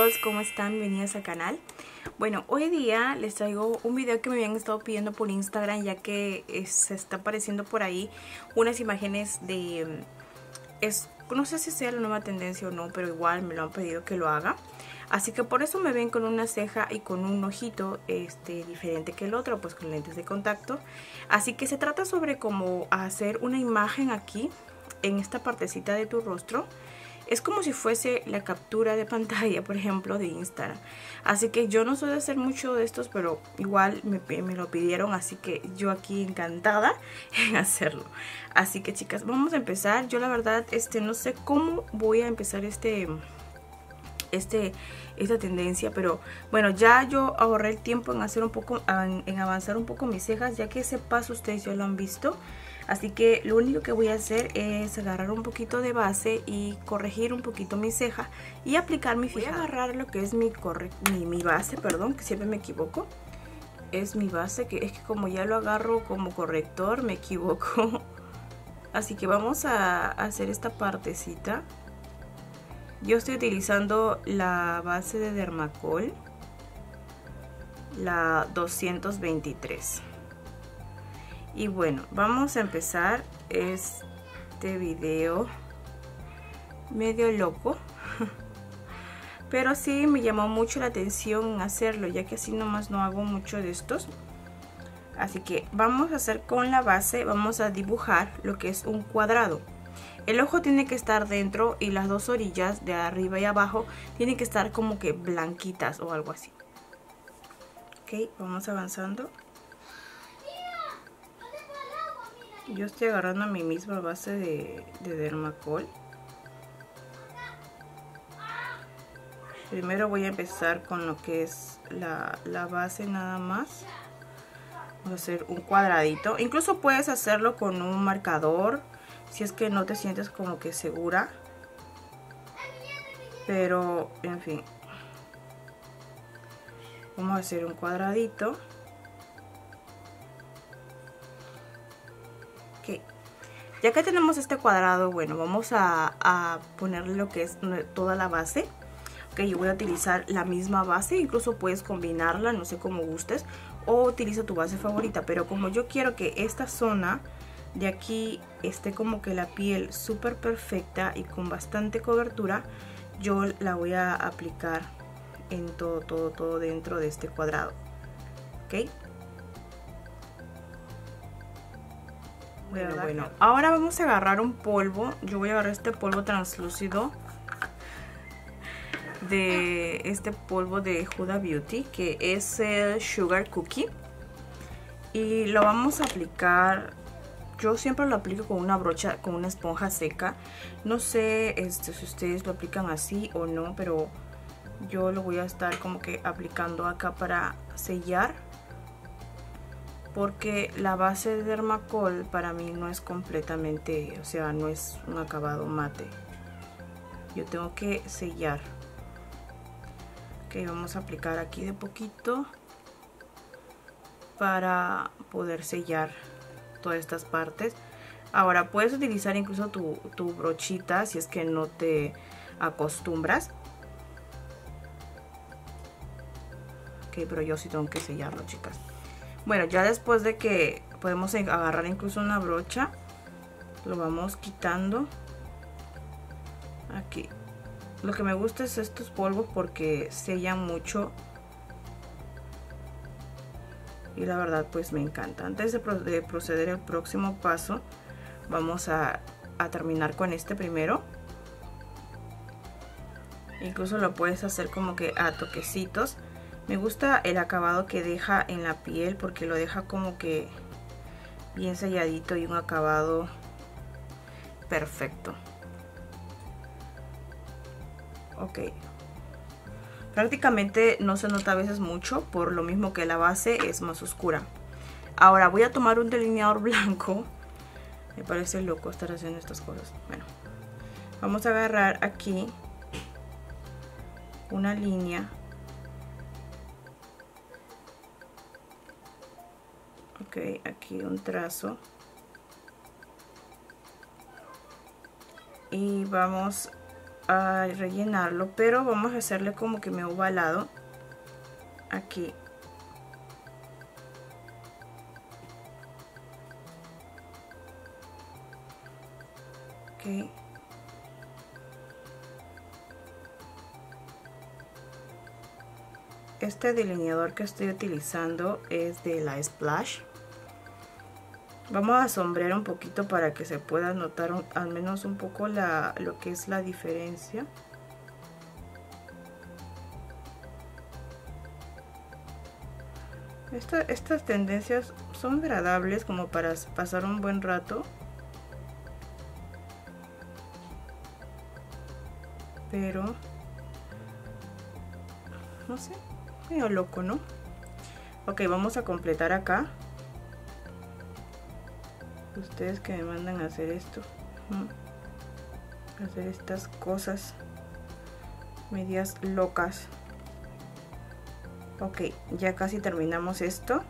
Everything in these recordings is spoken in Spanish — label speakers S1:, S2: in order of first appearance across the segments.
S1: girls, ¿cómo están? Bienvenidos al canal. Bueno, hoy día les traigo un video que me habían estado pidiendo por Instagram, ya que se está apareciendo por ahí unas imágenes de... no sé si sea la nueva tendencia o no, pero igual me lo han pedido que lo haga. Así que por eso me ven con una ceja y con un ojito diferente que el otro, pues con lentes de contacto. Así que se trata sobre cómo hacer una imagen aquí, en esta partecita de tu rostro. Es como si fuese la captura de pantalla, por ejemplo, de Instagram. Así que yo no soy de hacer mucho de estos, pero igual me lo pidieron, así que yo aquí encantada en hacerlo. Así que chicas, vamos a empezar. Yo la verdad no sé cómo voy a empezar esta tendencia, pero bueno, ya yo ahorré el tiempo en hacer un poco, en avanzar un poco mis cejas, ya que ese paso ustedes ya lo han visto. Así que lo único que voy a hacer es agarrar un poquito de base y corregir un poquito mi ceja y aplicar mi fijado. Voy a agarrar lo que es mi base, perdón, que siempre me equivoco. Es mi base, que es que como ya lo agarro como corrector me equivoco. Así que vamos a hacer esta partecita. Yo estoy utilizando la base de Dermacol, la 223. Y bueno, vamos a empezar este video medio loco. Pero sí me llamó mucho la atención hacerlo, ya que así nomás no hago mucho de estos. Así que vamos a hacer con la base, vamos a dibujar lo que es un cuadrado. El ojo tiene que estar dentro y las dos orillas de arriba y abajo tienen que estar como que blanquitas o algo así. Ok, vamos avanzando. Yo estoy agarrando mi misma base de Dermacol. Primero voy a empezar con lo que es la base nada más. Voy a hacer un cuadradito. Incluso puedes hacerlo con un marcador, si es que no te sientes como que segura. Pero, en fin. Vamos a hacer un cuadradito. Ok. Ya que tenemos este cuadrado, bueno, vamos a ponerle lo que es toda la base. Ok, yo voy a utilizar la misma base, incluso puedes combinarla, no sé cómo gustes, o utiliza tu base favorita, pero como yo quiero que esta zona de aquí esté como que la piel súper perfecta y con bastante cobertura, yo la voy a aplicar en todo dentro de este cuadrado. Ok. Bueno, ahora vamos a agarrar un polvo. Yo voy a agarrar este polvo translúcido, de este polvo de Huda Beauty, que es el Sugar Cookie, y lo vamos a aplicar. Yo siempre lo aplico con una brocha, con una esponja seca. No sé si ustedes lo aplican así o no, pero yo lo voy a estar como que aplicando acá para sellar, porque la base de Dermacol para mí no es completamente, o sea, no es un acabado mate. Yo tengo que sellar. Ok, vamos a aplicar aquí de poquito para poder sellar todas estas partes. Ahora puedes utilizar incluso tu brochita si es que no te acostumbras. Ok, pero yo sí tengo que sellarlo, chicas. Bueno, ya después de que podemos agarrar incluso una brocha, lo vamos quitando aquí. Lo que me gusta es estos polvos porque sellan mucho y la verdad pues me encanta. Antes de proceder al próximo paso, vamos a terminar con este primero. Incluso lo puedes hacer como que a toquecitos. Me gusta el acabado que deja en la piel porque lo deja como que bien selladito y un acabado perfecto. Ok, prácticamente no se nota a veces mucho, por lo mismo que la base es más oscura. Ahora voy a tomar un delineador blanco. Me parece loco estar haciendo estas cosas. Bueno, vamos a agarrar aquí una línea. Ok, aquí un trazo. Y vamos a rellenarlo, pero vamos a hacerle como que me ovalado aquí. Ok. Este delineador que estoy utilizando es de la Splash. Vamos a sombrear un poquito para que se pueda notar al menos un poco lo que es la diferencia. Estas tendencias son agradables como para pasar un buen rato. Pero no sé, medio loco, ¿no? Ok, vamos a completar acá. Ustedes que me mandan a hacer esto, hacer estas cosas medias locas. Ok, ya casi terminamos esto.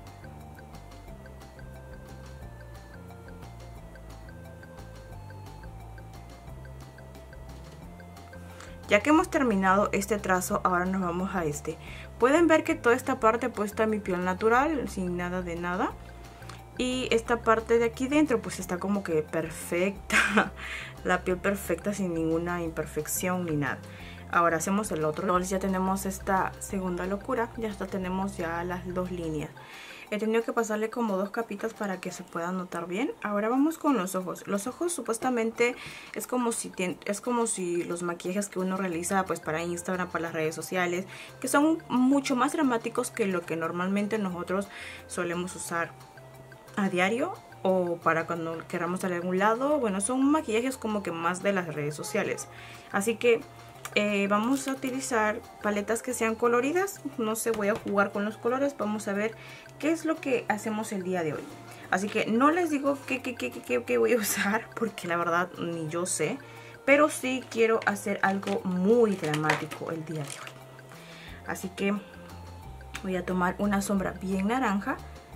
S1: Ya que hemos terminado este trazo, ahora nos vamos a este. Pueden ver que toda esta parte pues está mi piel natural, sin nada de nada. Y esta parte de aquí dentro pues está como que perfecta. La piel perfecta, sin ninguna imperfección ni nada. Ahora hacemos el otro. Entonces ya tenemos esta segunda locura. Ya hasta tenemos ya las dos líneas. He tenido que pasarle como 2 capitas para que se pueda notar bien. Ahora vamos con los ojos. Los ojos supuestamente es como si los maquillajes que uno realiza pues para Instagram, para las redes sociales, que son mucho más dramáticos que lo que normalmente nosotros solemos usar a diario o para cuando queramos salir a algún lado. Bueno, son maquillajes como que más de las redes sociales. Así que vamos a utilizar paletas que sean coloridas. No sé, voy a jugar con los colores. Vamos a ver qué es lo que hacemos el día de hoy. Así que no les digo qué voy a usar, porque la verdad ni yo sé. Pero sí quiero hacer algo muy dramático el día de hoy. Así que voy a tomar una sombra bien naranja.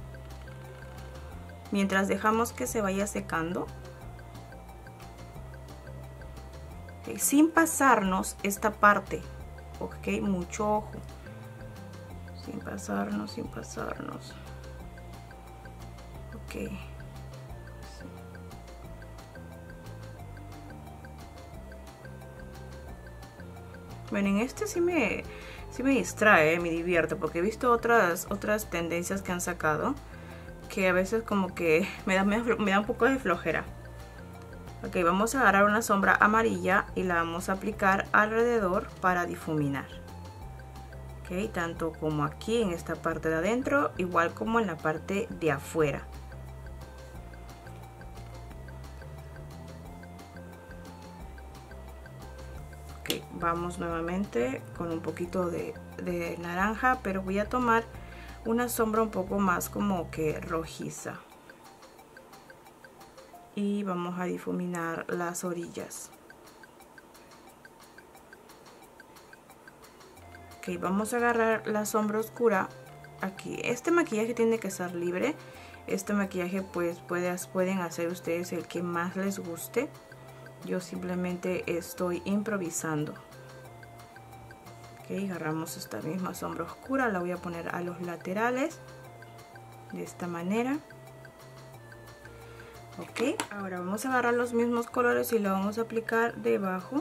S1: Mientras dejamos que se vaya secando. Okay, sin pasarnos esta parte. Ok, mucho ojo. Sin pasarnos, sin pasarnos. Ok. Sí. Bueno, en este sí me distrae, me divierte, porque he visto otras tendencias que han sacado que a veces como que me da un poco de flojera. Ok, vamos a agarrar una sombra amarilla y la vamos a aplicar alrededor para difuminar. Ok, tanto como aquí en esta parte de adentro, igual como en la parte de afuera. Ok, vamos nuevamente con un poquito de naranja, pero voy a tomar una sombra un poco más como que rojiza. Y vamos a difuminar las orillas. Ok, vamos a agarrar la sombra oscura aquí. Este maquillaje tiene que ser libre. Este maquillaje pues pueden hacer ustedes el que más les guste. Yo simplemente estoy improvisando. Ok, agarramos esta misma sombra oscura, la voy a poner a los laterales de esta manera. Ok, ahora vamos a agarrar los mismos colores y lo vamos a aplicar debajo.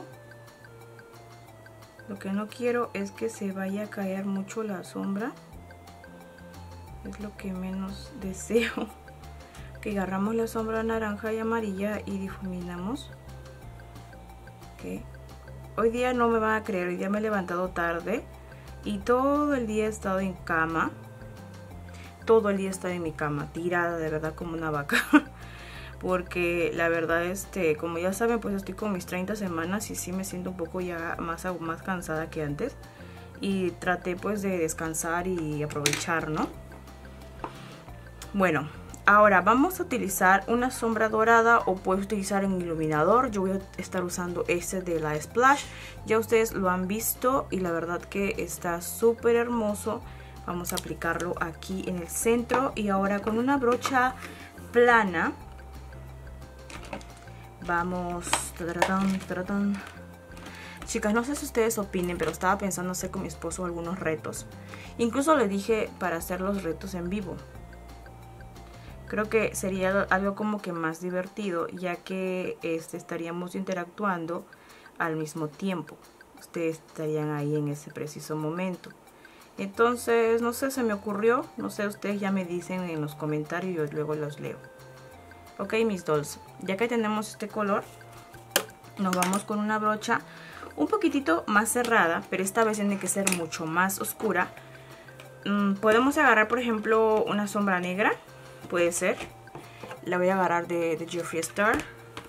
S1: Lo que no quiero es que se vaya a caer mucho la sombra. Es lo que menos deseo. Ok, agarramos la sombra naranja y amarilla y difuminamos. Ok. Hoy día no me van a creer, hoy día me he levantado tarde y todo el día he estado en cama. Todo el día he estado en mi cama, tirada de verdad como una vaca. Porque la verdad, como ya saben, pues estoy con mis 30 semanas y sí me siento un poco ya más cansada que antes. Y traté pues de descansar y aprovechar, ¿no? Bueno, ahora vamos a utilizar una sombra dorada o puedes utilizar un iluminador. Yo voy a estar usando este de la Splash. Ya ustedes lo han visto y la verdad que está súper hermoso. Vamos a aplicarlo aquí en el centro y ahora con una brocha plana vamos Chicas, no sé si ustedes opinen, pero estaba pensando hacer con mi esposo algunos retos. Incluso le dije para hacer los retos en vivo. Creo que sería algo como que más divertido, ya que estaríamos interactuando al mismo tiempo. Ustedes estarían ahí en ese preciso momento. Entonces, no sé, se me ocurrió. No sé, ustedes ya me dicen en los comentarios y yo luego los leo. Ok, mis dolls, ya que tenemos este color, nos vamos con una brocha un poquitito más cerrada, pero esta vez tiene que ser mucho más oscura. Podemos agarrar, por ejemplo, una sombra negra, puede ser. La voy a agarrar de Jeffree Star.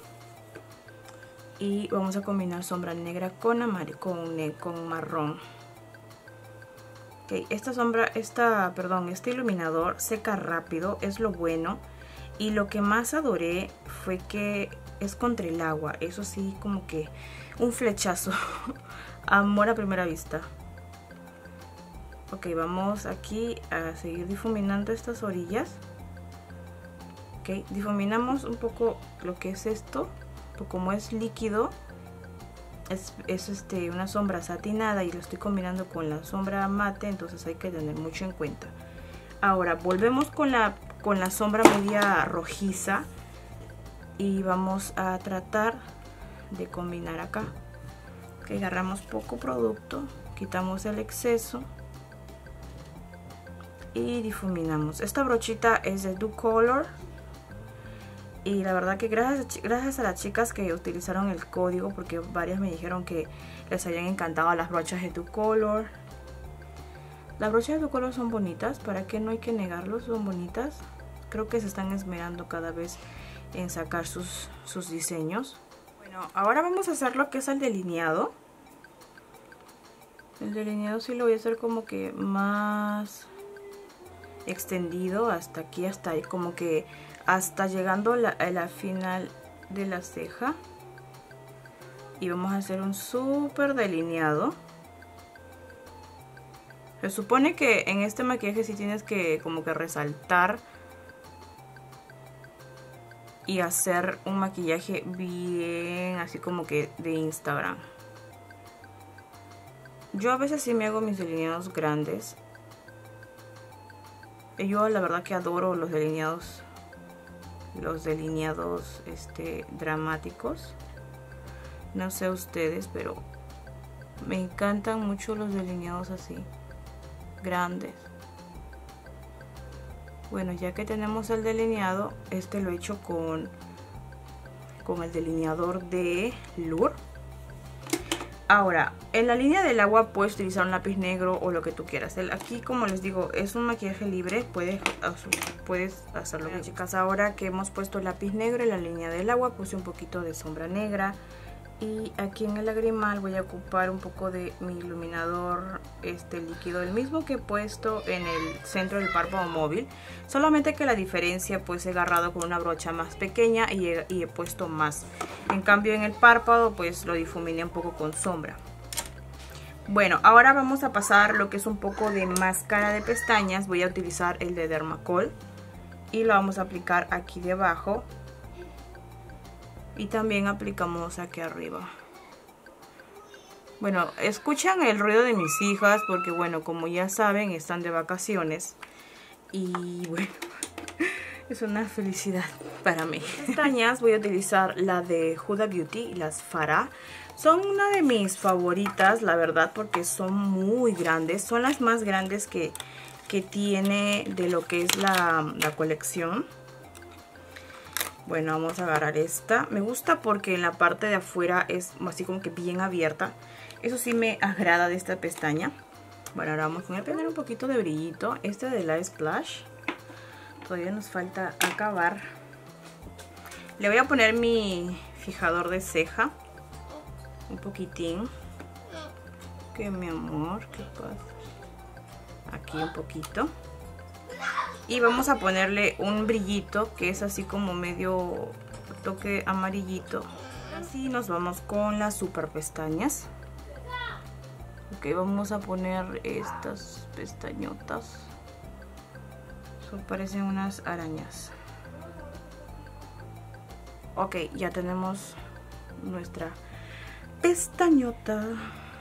S1: Y vamos a combinar sombra negra con marrón. Okay, este iluminador seca rápido, es lo bueno. Y lo que más adoré fue que es contra el agua. Eso sí, como que un flechazo. Amor a primera vista. Ok, vamos aquí a seguir difuminando estas orillas. Ok, difuminamos un poco lo que es esto. Pues como es líquido, es una sombra satinada y lo estoy combinando con la sombra mate, entonces hay que tener mucho en cuenta. Ahora volvemos con la sombra media rojiza y vamos a tratar de combinar acá. Okay, agarramos poco producto, quitamos el exceso y difuminamos. Esta brochita es de Do Color y la verdad que gracias a las chicas que utilizaron el código, porque varias me dijeron que les habían encantado las brochas de Do Color. Las brochas de Do Color son bonitas, para que no hay que negarlo, son bonitas. Creo que se están esmerando cada vez en sacar sus diseños. Bueno, ahora vamos a hacer lo que es el delineado. El delineado sí lo voy a hacer como que más extendido hasta aquí, hasta ahí, como que hasta llegando a la final de la ceja. Y vamos a hacer un súper delineado. Se supone que en este maquillaje sí tienes que como que resaltar y hacer un maquillaje bien así como que de Instagram. Yo a veces sí me hago mis delineados grandes. Yo la verdad que adoro los delineados dramáticos. No sé ustedes, pero me encantan mucho los delineados así, grandes. Bueno, ya que tenemos el delineado, lo he hecho con el delineador de Lure. Ahora, en la línea del agua puedes utilizar un lápiz negro o lo que tú quieras. Aquí, como les digo, es un maquillaje libre, puedes hacerlo. Bueno, chicas, ahora que hemos puesto el lápiz negro en la línea del agua, puse un poquito de sombra negra. Y aquí en el lagrimal voy a ocupar un poco de mi iluminador líquido, el mismo que he puesto en el centro del párpado móvil, solamente que la diferencia pues he agarrado con una brocha más pequeña y he puesto más. En cambio en el párpado pues lo difuminé un poco con sombra. Bueno, ahora vamos a pasar lo que es un poco de máscara de pestañas. Voy a utilizar el de Dermacol y lo vamos a aplicar aquí debajo. Y también aplicamos aquí arriba. Bueno, escuchan el ruido de mis hijas porque, bueno, como ya saben, están de vacaciones. Y bueno, es una felicidad para mí. Pestañas voy a utilizar la de Huda Beauty, las Farah. Son una de mis favoritas, la verdad, porque son muy grandes. Son las más grandes que tiene de lo que es la colección. Bueno, vamos a agarrar esta. Me gusta porque en la parte de afuera es así como que bien abierta. Eso sí me agrada de esta pestaña. Bueno, ahora voy a poner un poquito de brillito. Este de la Splash. Todavía nos falta acabar. Le voy a poner mi fijador de ceja. Un poquitín. Que mi amor, ¿qué pasa? Aquí un poquito. Y vamos a ponerle un brillito que es así como medio toque amarillito. Así nos vamos con las super pestañas. Ok, vamos a poner estas pestañotas. Son, parecen unas arañas. Ok, ya tenemos pestañota.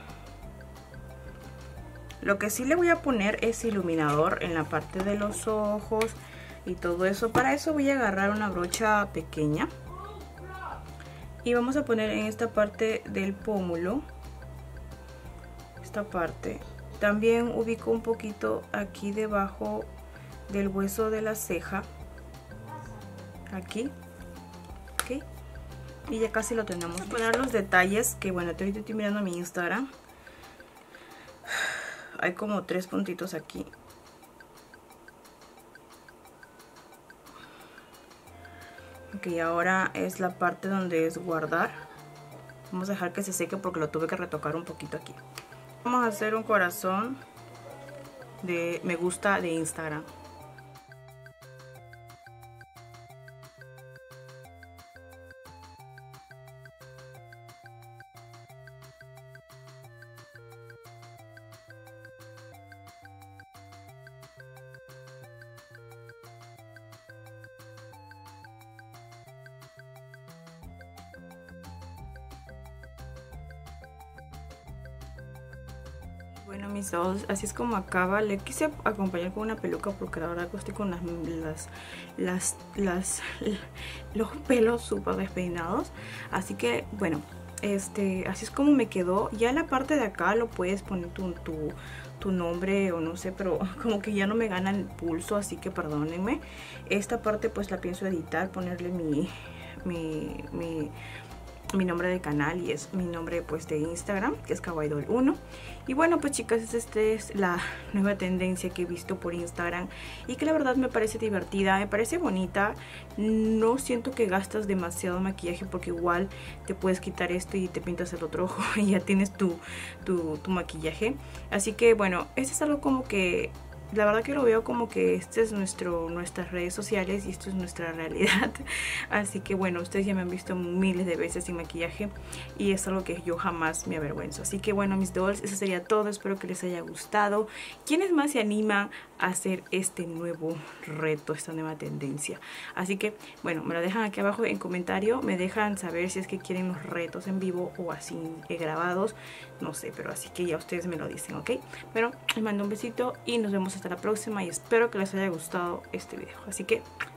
S1: Lo que sí le voy a poner es iluminador en la parte de los ojos y todo eso. Para eso voy a agarrar una brocha pequeña y vamos a poner en esta parte del pómulo, esta parte. También ubico un poquito aquí debajo del hueso de la ceja, aquí, ok, y ya casi lo tenemos. Voy a poner los detalles que, bueno, ahorita estoy mirando mi Instagram. Hay como 3 puntitos aquí. Ok, ahora es la parte donde es guardar. Vamos a dejar que se seque porque lo tuve que retocar un poquito aquí. Vamos a hacer un corazón de me gusta de Instagram. Bueno, mis dolls, así es como acaba. Le quise acompañar con una peluca porque la verdad que estoy con los pelos súper despeinados. Así que, bueno, así es como me quedó. Ya en la parte de acá lo puedes poner tu nombre o no sé, pero como que ya no me gana el pulso, así que perdónenme. Esta parte pues la pienso editar, ponerle mi nombre de canal y es mi nombre pues de Instagram, que es KawaiiDoll1. Y bueno, pues chicas, esta es la nueva tendencia que he visto por Instagram y que la verdad me parece divertida, me parece bonita. No siento que gastas demasiado maquillaje porque igual te puedes quitar esto y te pintas el otro ojo y ya tienes tu maquillaje. Así que bueno, esto es algo como que la verdad que lo veo como que este es nuestras redes sociales y esto es nuestra realidad. Así que bueno, ustedes ya me han visto miles de veces sin maquillaje y es algo que yo jamás me avergüenzo. Así que bueno, mis dolls, eso sería todo. Espero que les haya gustado. ¿Quiénes más se animan a hacer este nuevo reto, esta nueva tendencia? Así que bueno, me lo dejan aquí abajo en comentario. Me dejan saber si es que quieren los retos en vivo o así grabados. No sé, pero así que ya ustedes me lo dicen, ¿ok? Bueno, les mando un besito y nos vemos hasta la próxima y espero que les haya gustado este video. Así que